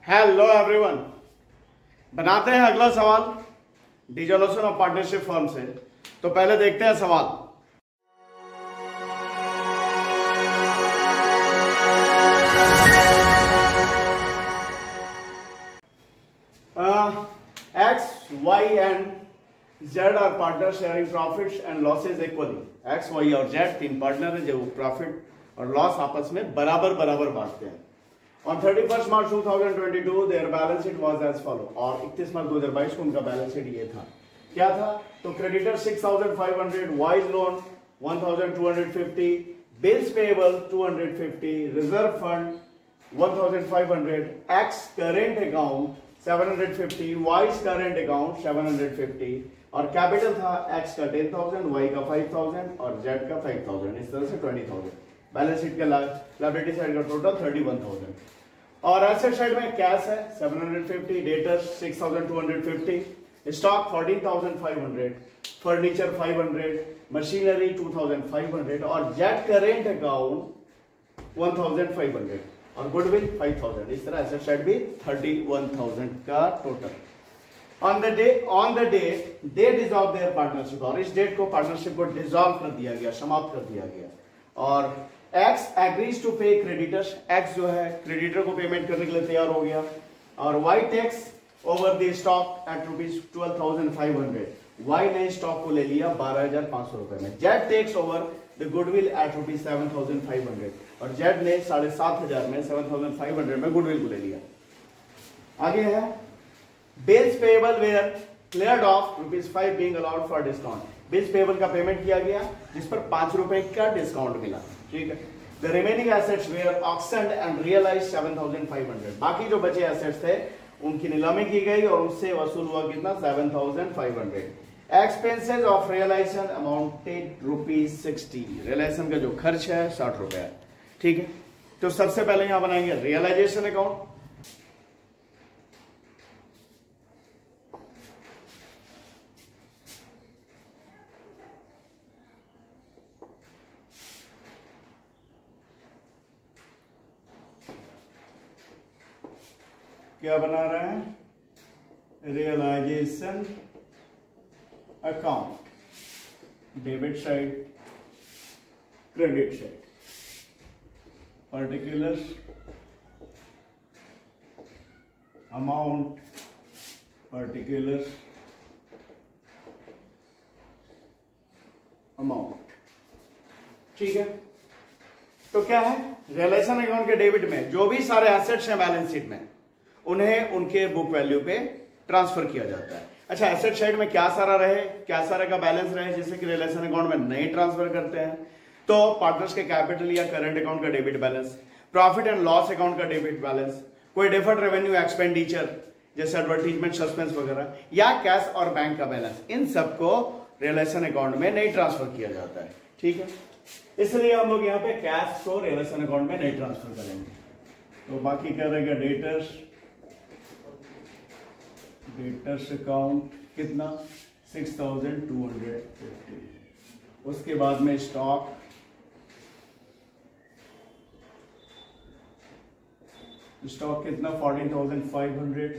Hello everyone, बनाते हैं अगला सवाल डिसोल्यूशन ऑफ पार्टनरशिप फर्म से। तो पहले देखते हैं सवाल। X Y and Z are partner sharing profits and losses equally. X Y और जेड तीन पार्टनर हैं जो प्रॉफिट और लॉस आपस में बराबर बराबर बांटते हैं। On 31st March 2022 their balance sheet was as follow। और 31 मार्च 2022 को उनका बैलेंस शीट ये था। क्या था? तो creditor 6500, Y's loan 1250, bills payable 250, reserve fund 1500, X current account 750, Y's current account 750 और कैपिटल था एक्स का 10,000, वाई का 5,000 और जेड का 5,000। इस तरह से 20,000। बैलेंस शीट का लायबिलिटी साइड का टोटल 31,000 और एसेट साइड में कैश है 750, डेटर्स 6,250, स्टॉक 14,500, फर्नीचर 500, मशीनरी 2,500 और जेड करेंट अकाउंट 1,500 और गुडविल 5,000। इस तरह एसेट साइड भी 31,000 का total. On the date they dissolve their partnership, और इस डेट को पार्टनरशिप को डिसॉल्व कर दिया गया, समाप्त कर दिया गया। और X agrees to pay creditors, X जो है क्रेडिटर को पेमेंट करने के लिए तैयार हो गया। और Y takes over the stock at ₹12,500, Y ने स्टॉक को ले लिया 12,500 रुपए में। Z takes over the goodwill at ₹7,500 और जेड ने 7,500 में 7,500 में गुडविल को ले लिया। आगे है bills payable were cleared off ₹5 being allowed for discount. Bills payable का पेमेंट किया गया जिस पर ₹5 का डिस्काउंट मिला। ठीक है। The remaining assets were auctioned and realised 7,500। बाकी जो बचे एसेट्स थे उनकी नीलामी की गई और उससे वसूल हुआ कितना? 7,500। Expenses of realisation amounted ₹60। Realisation का जो खर्च है 60 रुपए है। ठीक है। तो सबसे पहले यहां बनाएंगे रियलाइजेशन अकाउंट। क्या बना रहे हैं? Realisation account, debit side, credit side, particular amount, particular amount. ठीक है। तो क्या है? रियलाइजेशन अकाउंट के डेबिट में जो भी सारे एसेट्स हैं बैलेंस शीट में उन्हें उनके बुक वैल्यू पे ट्रांसफर किया जाता है। अच्छा, एसेट साइड में क्या सारा रहे, क्या सारा का बैलेंस रहे जिसे कि रियलाइजेशन अकाउंट में नहीं ट्रांसफर करते हैं। तो पार्टनर्स के कैपिटल या करंट अकाउंट का debit balance, profit and loss account का डेबिट बैलेंस, कोई डिफर्ड रेवेन्यू एक्सपेंडिचर जैसे एडवर्टीजमेंट, सस्पेंस वगैरह, या कैश और बैंक का बैलेंस, इन सबको रियलाइजेशन अकाउंट में नहीं ट्रांसफर किया जाता है। ठीक है। इसलिए हम लोग यहाँ पे कैश को रियलाइजेशन अकाउंट में नहीं ट्रांसफर करेंगे। तो बाकी क्या रहेगा? डेटर्स अकाउंट कितना? 6,250। उसके बाद में स्टॉक, कितना? 14,500।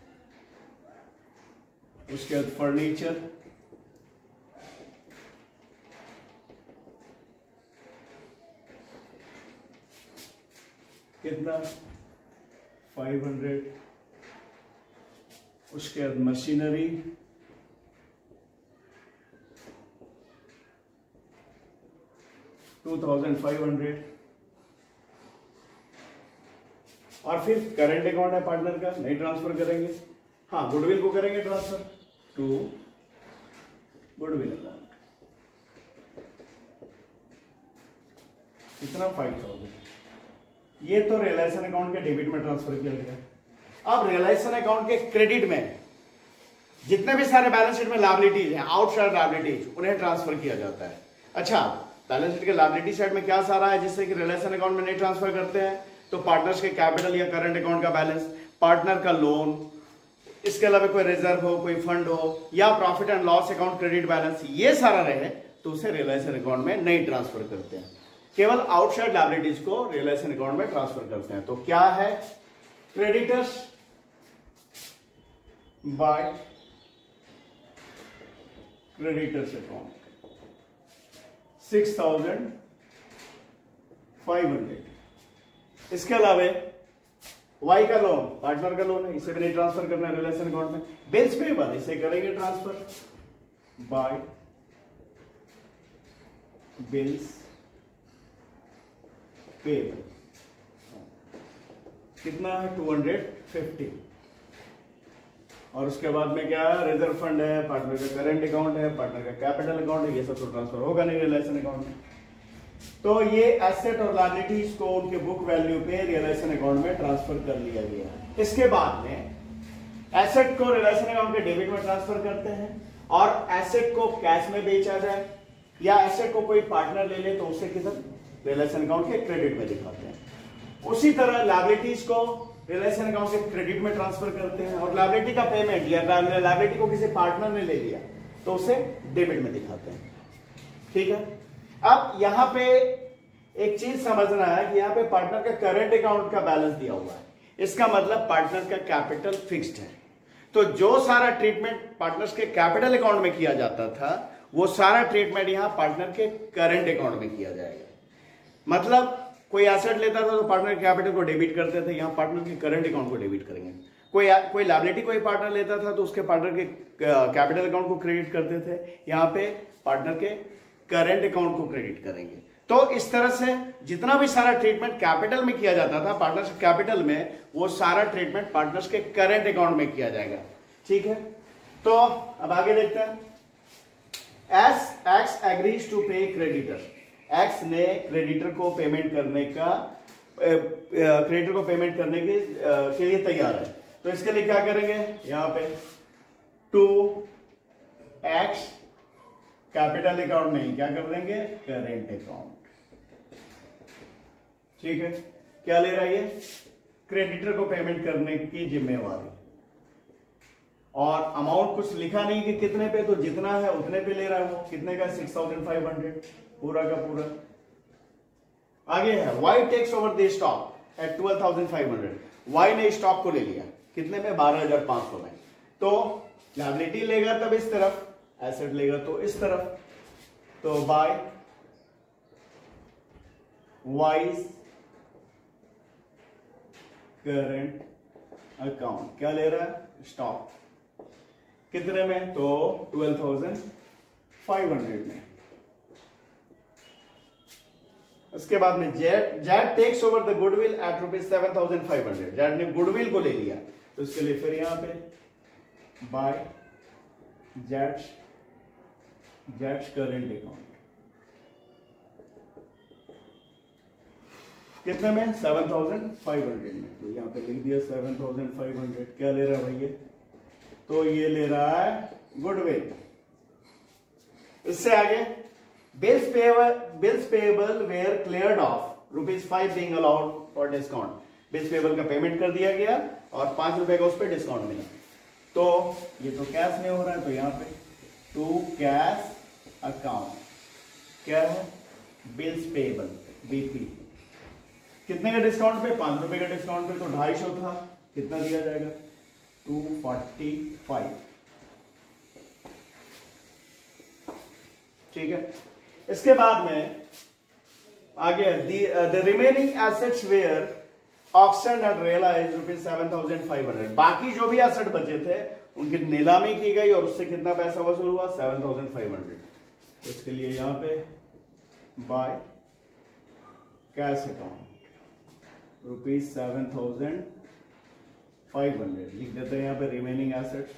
उसके बाद फर्नीचर, कितना? 500। उसके बाद मशीनरी, $2,500 और फिर करंट अकाउंट है पार्टनर का, नहीं ट्रांसफर करेंगे। हाँ, गुडविल को करेंगे ट्रांसफर टू गुडविल अकाउंट। कितना? 5,000। ये तो रियलाइजेशन अकाउंट के डेबिट में ट्रांसफर किया गया। अब रियलाइजेशन अकाउंट के क्रेडिट में जितने भी सारे बैलेंस शीट में लायबिलिटीज हैं, आउटसाइड लायबिलिटीज, उन्हें ट्रांसफर किया जाता है। अच्छा, बैलेंस शीट के लायबिलिटी साइड में क्या सारा है जिससे कि रियलाइजेशन अकाउंट में नहीं ट्रांसफर करते हैं? तो पार्टनर्स के कैपिटल या करंट अकाउंट का बैलेंस, पार्टनर का लोन, इसके अलावा कोई रिजर्व हो, कोई फंड हो, या profit and loss account credit balance, ये सारा रहे तो उसे रियलाइजेशन अकाउंट में नहीं ट्रांसफर करते हैं, केवल आउटसाइड लायबिलिटीज को रियलाइजेशन अकाउंट में ट्रांसफर करते हैं। तो क्या है? Creditors by creditors account 6,500। इसके अलावा वाई का लोन पार्टनर का लोन है, इसे भी नहीं ट्रांसफर करना है रिलेशन अकाउंट में। बिल्स पेबल इसे करेंगे ट्रांसफर बाय बिल्स पेबल। कितना है 250। और उसके बाद में क्या है, रिजर्व फंड है, पार्टनर का करेंट अकाउंट है, पार्टनर का कैपिटल अकाउंट है, ये सब तो ट्रांसफर होगा नहीं रिलेशन अकाउंट में। तो ये एसेट और लायबिलिटीज को उनके बुक वैल्यू पे रिलेशन अकाउंट में ट्रांसफर कर लिया गया है। इसके बाद में एसेट को रिलेशन अकाउंट के डेबिट में ट्रांसफर करते हैं और एसेट को कैश में बेचा जाए या एसेट को कोई पार्टनर ले ले तो उसे किधर रिलेशन अकाउंट के क्रेडिट में दिखाते हैं। उसी तरह लायबिलिटीज को रिलेशन अकाउंट के क्रेडिट में ट्रांसफर करते हैं और लायबिलिटी का पेमेंट या लायबिलिटी को किसी पार्टनर ने ले लिया तो उसे डेबिट में दिखाते हैं। ठीक है, अब यहां पे एक चीज समझना है कि यहां पे पार्टनर का करंट अकाउंट का बैलेंस दिया हुआ है, इसका मतलब पार्टनर का कैपिटल फिक्स्ड है। तो जो सारा ट्रीटमेंट पार्टनर्स के कैपिटल अकाउंट में किया जाता था वो सारा ट्रीटमेंट यहां पार्टनर के करंट अकाउंट में किया जाएगा। मतलब कोई एसेट लेता था तो पार्टनर के कैपिटल को डेबिट करते थे, यहां पार्टनर के करंट अकाउंट को डेबिट करेंगे। कोई लायबिलिटी कोई पार्टनर लेता था तो उसके पार्टनर के कैपिटल अकाउंट को क्रेडिट करते थे, यहां पे पार्टनर के करंट अकाउंट को क्रेडिट करेंगे। तो इस तरह से जितना भी सारा ट्रीटमेंट कैपिटल में किया जाता था पार्टनर्स कैपिटल में, वो सारा ट्रीटमेंट पार्टनर्स के करंट अकाउंट में किया जाएगा। ठीक है, तो अब आगे देखते हैं। As X agrees to pay creditor, X ने क्रेडिटर को पेमेंट करने के लिए तैयार है। तो इसके लिए क्या करेंगे, यहां पे टू एक्स कैपिटल अकाउंट नहीं, क्या कर देंगे करेंट अकाउंट। ठीक है, क्या ले रहा है ये, क्रेडिटर को पेमेंट करने की जिम्मेवारी। और अमाउंट कुछ लिखा नहीं कि कितने पे, तो जितना है उतने पे ले रहा है वो। कितने का 6,500 पूरा का पूरा। आगे है Y takes over the stock at 12,500। Y ने स्टॉक को ले लिया कितने में 12,500 में। तो लायबिलिटी लेगा तब इस तरफ, एसेट लेगा तो इस तरफ। तो बाय वाइज करंट अकाउंट क्या ले रहा है, स्टॉक कितने में, तो 12,500 में। उसके बाद में Z takes over the goodwill at ₹7,500। Z ने गुडविल को ले लिया तो उसके लिए फिर यहां पे बाय जेड्स करेंट अकाउंट कितने में 7,500 में। तो यहां पे लिख दिया 7,500। क्या ले रहा है भैया, तो ये ले रहा है गुडविल। इससे आगे bills payable were cleared off ₹5 being allowed for discount. Bills payable का पेमेंट कर दिया गया और ₹5 का उस पर डिस्काउंट मिला। तो ये तो कैश में हो रहा है, तो यहां पे टू कैश अकाउंट क्या है, बिल्स पेएबल बीपी। कितने का डिस्काउंट पे, ₹5 का डिस्काउंट पे, तो 250 था, कितना दिया जाएगा 245। ठीक है, इसके बाद में आगे the remaining assets were auction and realise ₹7,500। बाकी जो भी एसेट बचे थे उनकी नीलामी की गई और उससे कितना पैसा वसूल हुआ 7,500। इसके लिए यहां पे बाय कैश अकाउंट ₹7,500 लिख देते हैं यहां पे रिमेनिंग एसेट्स।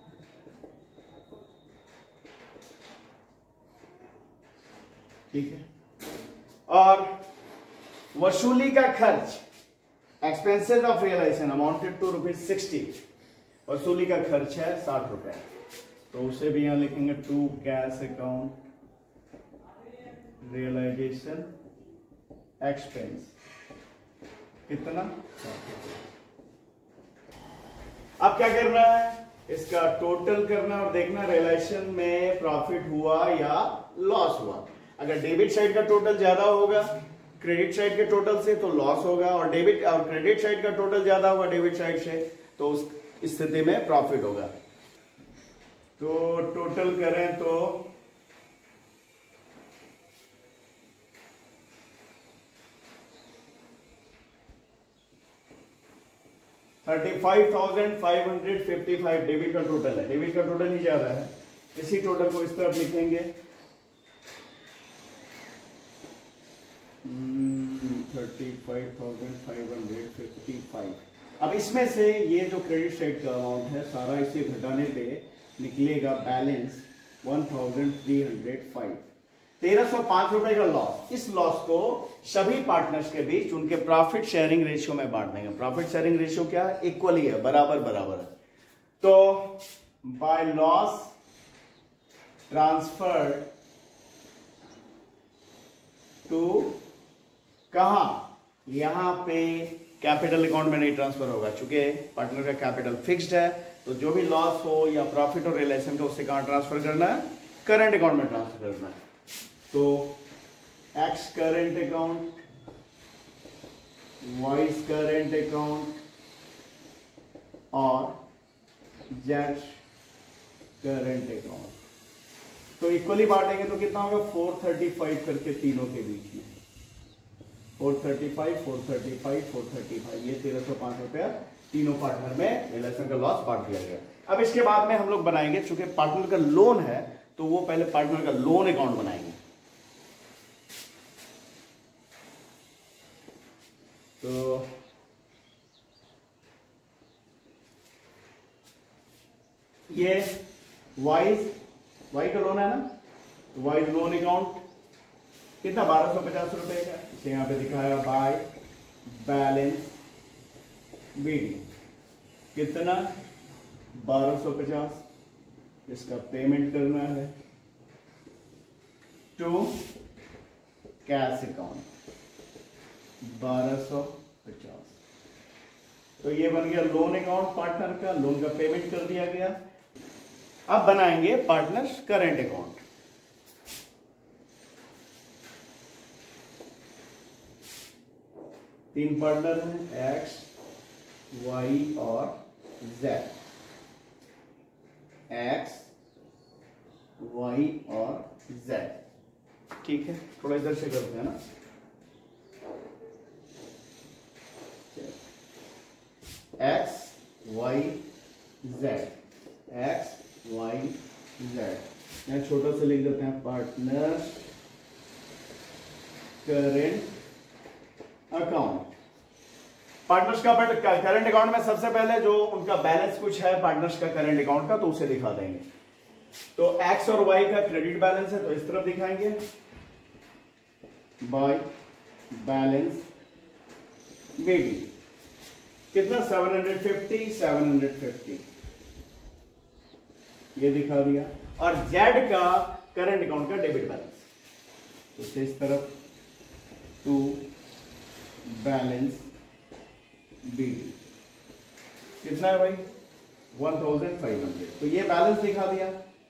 ठीक है, और वसूली का खर्च expenses of realisation amounted to ₹60। वसूली का खर्च है ₹60, तो उसे भी यहां लिखेंगे to cash account realisation expense कितना। अब क्या करना है, इसका टोटल करना और देखना रियलाइजेशन में प्रॉफिट हुआ या लॉस हुआ। अगर डेबिट साइड का टोटल ज्यादा होगा, क्रेडिट साइड के टोटल से तो लॉस होगा, और डेबिट और क्रेडिट साइड का टोटल ज्यादा होगा डेबिट साइड से तो उस स्थिति में प्रॉफिट होगा। तो टोटल करें तो 35,555 डेबिट का टोटल है, डेबिट का टोटल ही ज्यादा है, इसी टोटल को इस तरफ लिखेंगे 35,555। अब इसमें से ये जो क्रेडिट साइड का अमाउंट है सारा इसे घटाने पे निकलेगा बैलेंस 1,305, 1,305 रुपए का लॉस। इस लॉस को सभी पार्टनर्स के बीच उनके प्रॉफिट शेयरिंग रेशियो में बांट देंगे। प्रॉफिट शेयरिंग रेशियो क्या है? इक्वली है, बराबर बराबर है। तो बाय लॉस ट्रांसफर्ड टू कहां? यहां पे कैपिटल अकाउंट में नहीं ट्रांसफर होगा, चूंकि पार्टनर का कैपिटल फिक्स्ड है, तो जो भी लॉस हो या प्रॉफिट हो रिलेशन का उससे कहां ट्रांसफर करना है? करंट अकाउंट में ट्रांसफर करना है। तो X current account, Y current account और जेड करंट अकाउंट, तो इक्वली बांटेंगे तो कितना होगा? 435 करके तीनों के बीच में 435, 435, 435, ये 1,305 रुपया तीनों पार्टनर में रिलेशन का लॉस बांट दिया गया। अब इसके बाद में हम लोग बनाएंगे, चूंकि पार्टनर का लोन है तो वो पहले पार्टनर का लोन अकाउंट बनाएंगे। तो ये वाई का लोन है ना, तो वाई लोन अकाउंट कितना? 1,250 रुपए का, इसे यहां पे दिखाया बाय बैलेंस बीडी, कितना? 1,250, इसका पेमेंट करना है टू कैश अकाउंट 1,250। तो ये बन गया लोन अकाउंट पार्टनर का, लोन का पेमेंट कर दिया गया। अब बनाएंगे पार्टनर्स करंट अकाउंट। तीन पार्टनर हैं, एक्स, वाई और जेड। एक्स, वाई और जेड, ठीक है। थोड़ा इधर से करते हैं ना, X Y Z, X Y Z. यहां छोटा सा लिख देते हैं पार्टनर करेंट अकाउंट। पार्टनर्स का करंट अकाउंट में सबसे पहले जो उनका बैलेंस कुछ है पार्टनर्स का करंट अकाउंट का, तो उसे दिखा देंगे। तो एक्स और वाई का क्रेडिट बैलेंस है तो इस तरफ दिखाएंगे बाय बैलेंस बीडी, कितना? 750 ये दिखा दिया। और जेड का करंट अकाउंट का डेबिट बैलेंस, तो इस तरफ टू बैलेंस बीडी, कितना है भाई? 1,500। तो ये बैलेंस दिखा दिया।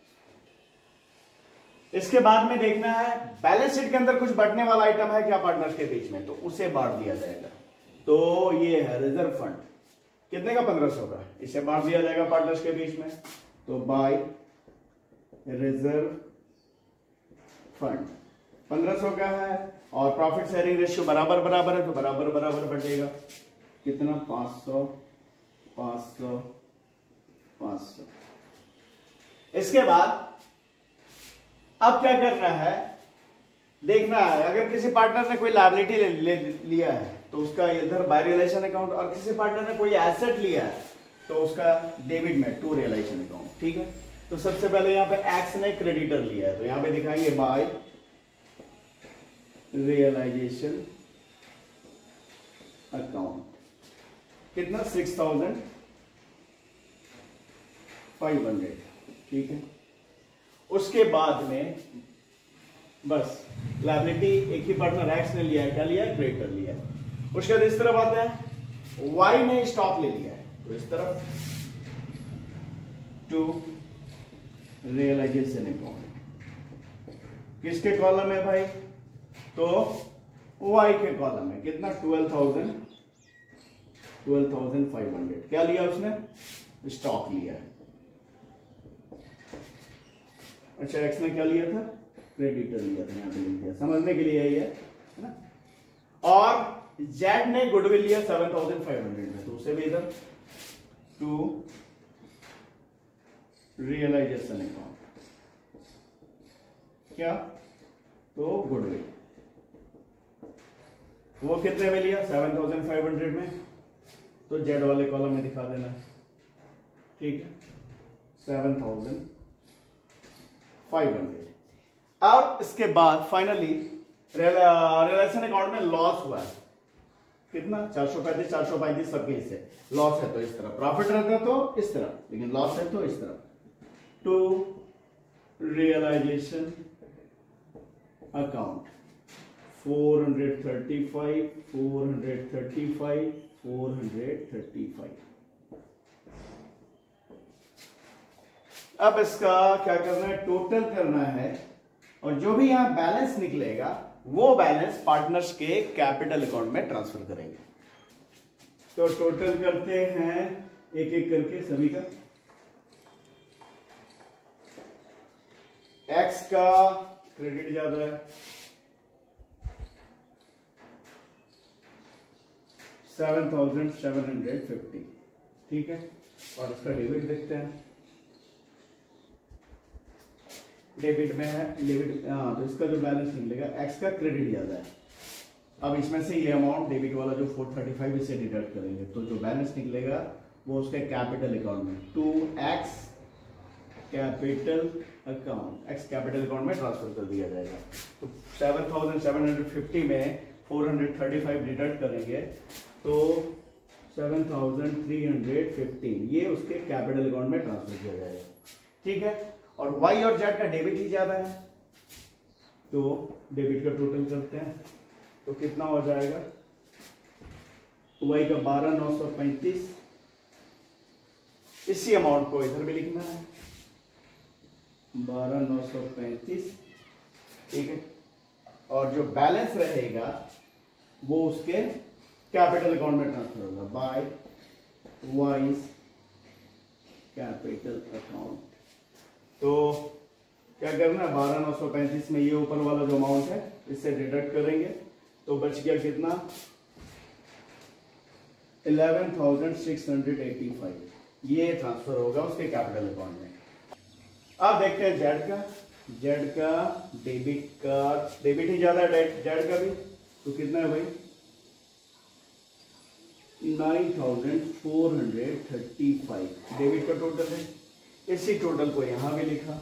इसके बाद में देखना है बैलेंस शीट के अंदर कुछ बंटने वाला आइटम है क्या पार्टनर्स के बीच में, तो उसे बांट दिया जाएगा। तो ये है रिजर्व फंड, कितने का? 1,500 का, इसे बांट दिया जाएगा पार्टनर्स के बीच में। तो बाय रिजर्व फंड 1,500 का है, और प्रॉफिट शेयरिंग रेशियो बराबर बराबर है तो बराबर बराबर बटेगा, कितना? 500 500 500। इसके बाद अब क्या करना है? देखना है अगर किसी पार्टनर ने कोई लायबिलिटी ले लिया है तो उसका इधर बाय रियलाइजेशन अकाउंट, और किसी पार्टनर ने कोई एसेट लिया है तो उसका डेबिट में टू रियलाइजेशन अकाउंट, ठीक है। तो सबसे पहले यहां पे एक्स ने क्रेडिटर लिया है तो यहां पे दिखाएंगे बाय रियलाइजेशन अकाउंट, कितना? 6,500, ठीक है। उसके बाद में बस लायबिलिटी एक ही पार्टनर एक्स ने लिया है, क्या लिया है? क्रेडिटर लिया है। उसके बाद इस तरफ आते हैं, वाई ने स्टॉक ले लिया है तो इस तरफ टू रियलाइजेशन अकाउंट, किसके कॉलम है भाई? तो वाई के कॉलम में कितना 12,500 क्या लिया उसने, स्टॉक लिया है। अच्छा एक्स ने क्या लिया था, क्रेडिटर लिया था, यहां पे लिख दिया समझने के लिए है ना। और जेड ने गुडविल लिया 7,500 में, तो उसे भी इधर टू रियलाइजेशन अकाउंट क्या, तो गुडविल वो कितने में लिया 7,500 में, तो जेड वाले कॉलम में दिखा देना, ठीक है 7,500। और इसके बाद फाइनली रिलेशन अकाउंट में लॉस हुआ है कितना 435 435 सबके हिस्से, लॉस है तो इस तरह, प्रॉफिट रहता तो इस तरह, लेकिन लॉस है तो इस तरह, टू रियलाइजेशन अकाउंट 435 435 435। अब इसका क्या करना है, टोटल करना है, और जो भी यहां बैलेंस निकलेगा वो बैलेंस पार्टनर्स के कैपिटल अकाउंट में ट्रांसफर करेंगे। तो टोटल करते हैं एक एक करके सभी का। एक्स का क्रेडिट ज्यादा है 7,750, ठीक है, और इसका डेबिट देखते हैं, डेबिट में है डेबिट, हाँ तो इसका जो बैलेंस निकलेगा, एक्स का क्रेडिट ज्यादा है। अब इसमें से ये अमाउंट डेबिट वाला जो 435 इसे डिडक्ट करेंगे, तो जो बैलेंस निकलेगा वो उसके कैपिटल अकाउंट में, to X capital account, X capital account में ट्रांसफर कर दिया जाएगा। तो 7,750 में 435 डिडक्ट करेंगे तो 7,315 ये उसके कैपिटल अकाउंट में ट्रांसफर किया जाएगा, ठीक है। और वाई और जेड का डेबिट ही ज्यादा है, तो डेबिट का टोटल करते हैं, तो कितना हो जाएगा, वाई का 12,935, इसी अमाउंट को इधर भी लिखना है 12,935, ठीक है। और जो बैलेंस रहेगा वो उसके कैपिटल अकाउंट में ट्रांसफर होगा बाय वाइज कैपिटल अकाउंट। तो क्या करना है, 12,935 में ये ऊपर वाला जो अमाउंट है इससे डिडक्ट करेंगे, तो बच गया कितना 11,685, ये ट्रांसफर होगा उसके कैपिटल अकाउंट में। अब देखते हैं जेड का डेबिट ही ज्यादा है जेड का भी, तो कितना है भाई 9,435 डेबिट का टोटल है, इसी टोटल को यहां भी लिखा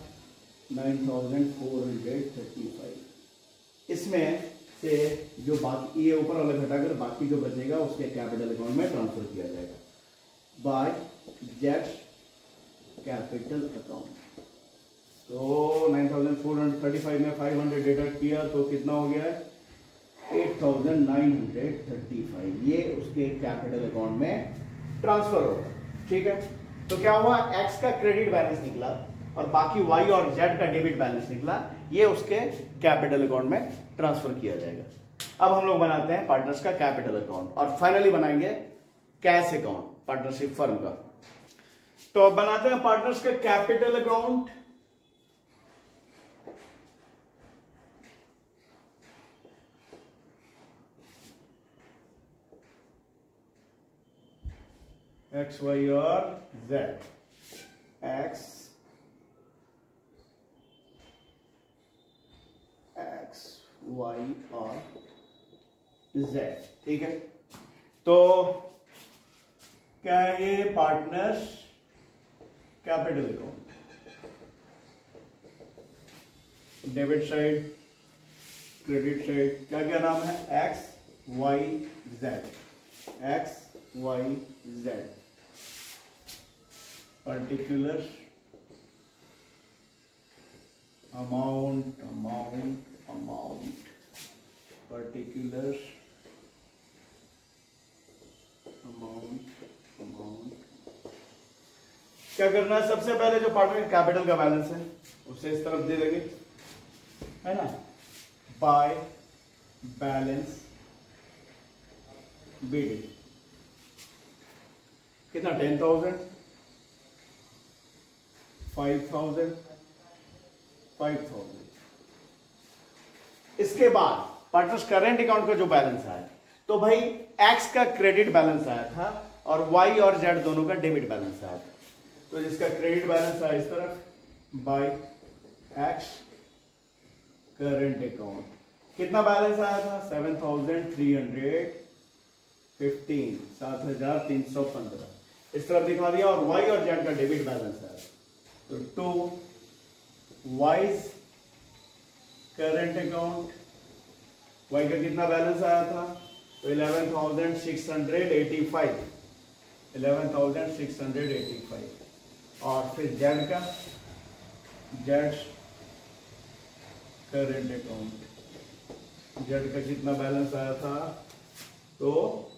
9,435। इसमें से जो बाकी ये ऊपर वाला घटाकर बाकी जो बचेगा उसके कैपिटल अकाउंट में ट्रांसफर किया जाएगा बाय जेड कैपिटल अकाउंट। तो 9,435 में 500 डिडक्ट किया तो कितना हो गया है 8,935, ये उसके कैपिटल अकाउंट में ट्रांसफर होगा, ठीक है। तो क्या हुआ, एक्स का क्रेडिट बैलेंस निकला और बाकी वाई और जेड का डेबिट बैलेंस निकला, ये उसके कैपिटल अकाउंट में ट्रांसफर किया जाएगा। अब हम लोग बनाते हैं पार्टनर्स का कैपिटल अकाउंट और फाइनली बनाएंगे कैश अकाउंट पार्टनरशिप फर्म का। तो अब बनाते हैं पार्टनर्स का कैपिटल अकाउंट। एक्स वाई और जेड, एक्स वाई और जेड, ठीक है। तो क्या है ये partners capital account, debit side credit side क्या क्या नाम है, X Y Z, X Y Z, particular amount particular amount क्या करना है, सबसे पहले जो पार्टनर कैपिटल का बैलेंस है उसे इस तरफ दे देंगे, है ना, बाय बैलेंस BD कितना 10,000, 5,000, 5,000। इसके बाद पार्टनर्स करेंट अकाउंट का जो बैलेंस आया, तो भाई एक्स का क्रेडिट बैलेंस आया था और वाई और जेड दोनों का डेबिट बैलेंस आया था। तो जिसका क्रेडिट बैलेंस आया इस तरफ बाय एक्स करेंट अकाउंट, कितना बैलेंस आया था 7,315, 7,315 इस तरफ दिखा दिया। और वाई और जेड का डेबिट बैलेंस आया, तो to Y's current account, Y का कितना बैलेंस आया था, तो 11,685, 11,685। और फिर जेड का, जेड करेंट अकाउंट, जेड का कितना बैलेंस आया था, तो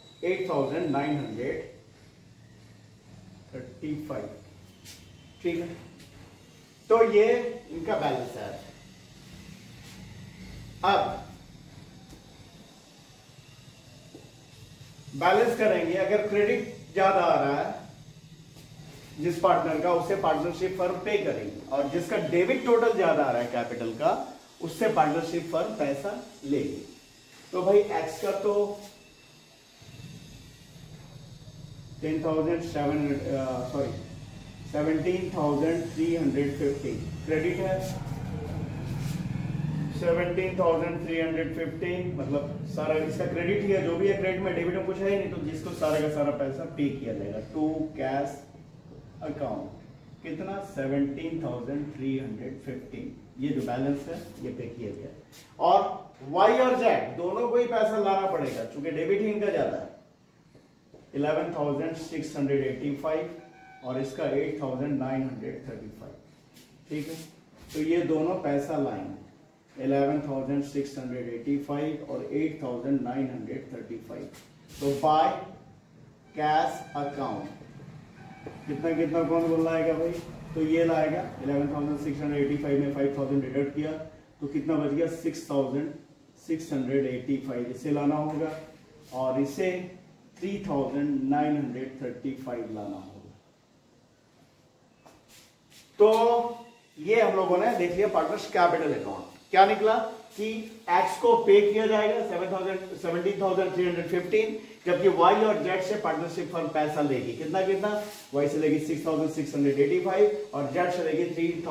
8,935। ठीक है, तो ये इनका बैलेंस आया था। अब बैलेंस करेंगे, अगर क्रेडिट ज्यादा आ रहा है जिस पार्टनर का, उससे पार्टनरशिप फर्म पे करेंगे, और जिसका डेबिट टोटल ज्यादा आ रहा है कैपिटल का, उससे पार्टनरशिप फर्म पैसा लेगी। तो भाई एक्स का तो 17,350 क्रेडिट है, 17,315 मतलब सारा इसका क्रेडिट ही है, जो भी है क्रेडिट में, डेबिट में कुछ है ही नहीं, तो जिसको सारा का सारा पैसा पे किया जाएगा टू कैश अकाउंट। कितना 17,315, ये जो बैलेंस है ये पे किया गया। और वाई और जेड दोनों को ही पैसा लाना पड़ेगा, चूंकि डेबिट ही इनका ज्यादा है, 11,685 और इसका 8,935। ठीक है, तो ये दोनों पैसा लाएंगे, 11,685 और 8,935। तो बाय कैश अकाउंट कितना कितना कौन बोल लाएगा भाई, तो ये लाएगा 11,685 में 5,000 डिडक्ट किया, तो कितना बच गया 6,685, इसे लाना होगा, और इसे 3,935 लाना होगा। तो ये हम लोगों ने देख लिया पार्टनर्स कैपिटल अकाउंट। क्या निकला कि एक्स को पे किया जाएगा 17,315, जबकि वाई और जेड से पार्टनरशिप फर्म पैसा लेगी, कितना कितना, वाई से लेगी 6,685 और जेड से लेगी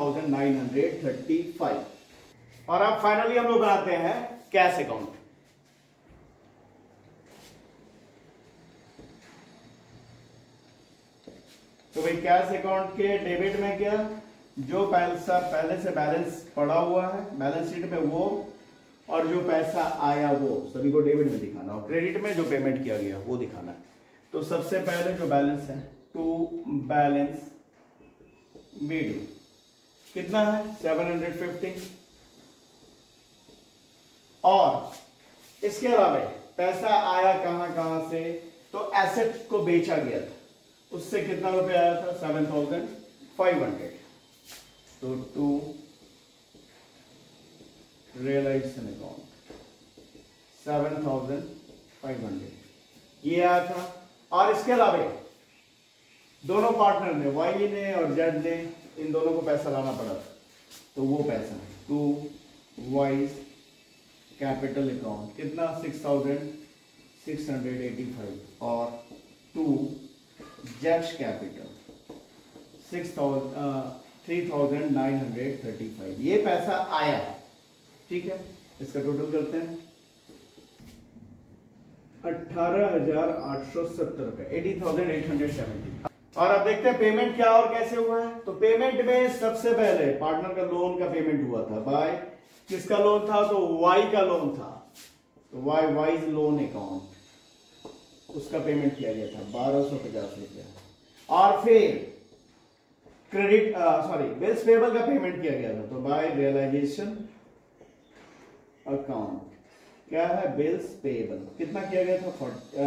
3,935। और अब फाइनली हम लोग बनाते हैं कैश अकाउंट। तो भाई कैश अकाउंट के डेबिट में क्या, जो पैसा पहले से बैलेंस पड़ा हुआ है बैलेंस शीट में वो, और जो पैसा आया वो सभी को डेबिट में दिखाना, और क्रेडिट में जो पेमेंट किया गया वो दिखाना है। तो सबसे पहले जो बैलेंस है, टू बैलेंस बीडी कितना है 750, और इसके अलावा पैसा आया कहां कहां से, तो एसेट को बेचा गया था, उससे कितना रुपए आया था 7,500। तो टू रियलाइजेशन अकाउंट 7,500 ये आया था। और इसके अलावा दोनों पार्टनर ने, वाई ने और जेड ने, इन दोनों को पैसा लाना पड़ा था, तो वो पैसा टू वाइज कैपिटल अकाउंट कितना 6,685, और टू जेड कैपिटल 3,935, ये पैसा आया है। ठीक है, इसका टोटल करते हैं 18,870 रुपए, 80,870। और अब देखते हैं पेमेंट क्या और कैसे हुआ है। तो पेमेंट में सबसे पहले पार्टनर का लोन का पेमेंट हुआ था बाय, किसका लोन था, तो वाई का लोन था, तो वाइज लोन अकाउंट, उसका पेमेंट किया गया था 1,250 रुपया। और फिर क्रेडिट बिल्स पेबल का पेमेंट किया गया था, तो बाय रियलाइजेशन अकाउंट क्या है, बिल्स पेबल कितना किया गया था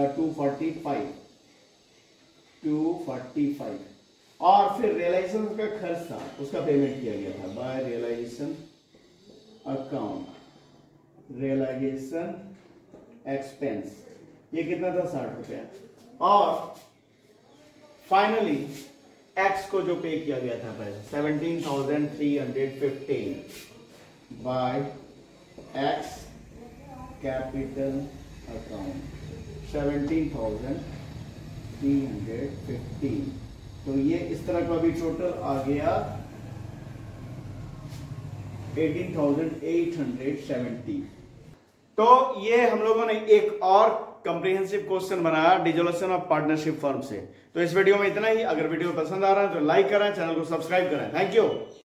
245। और फिर रियलाइजेशन का खर्च था, उसका पेमेंट किया गया था by realisation account, realisation expense ये कितना था 60 रुपया, और फाइनली एक्स को जो पे किया गया था पहले 17,315 बाय एक्स कैपिटल अकाउंट 17,315, तो ये इस तरह का भी टोटल आ गया 18,870। तो ये हम लोगों ने एक और कंप्रिहेंसिव क्वेश्चन बनाया डिसोल्यूशन ऑफ पार्टनरशिप फर्म से। तो इस वीडियो में इतना ही। अगर वीडियो पसंद आ रहा है तो लाइक करें, चैनल को सब्सक्राइब करें। Thank you.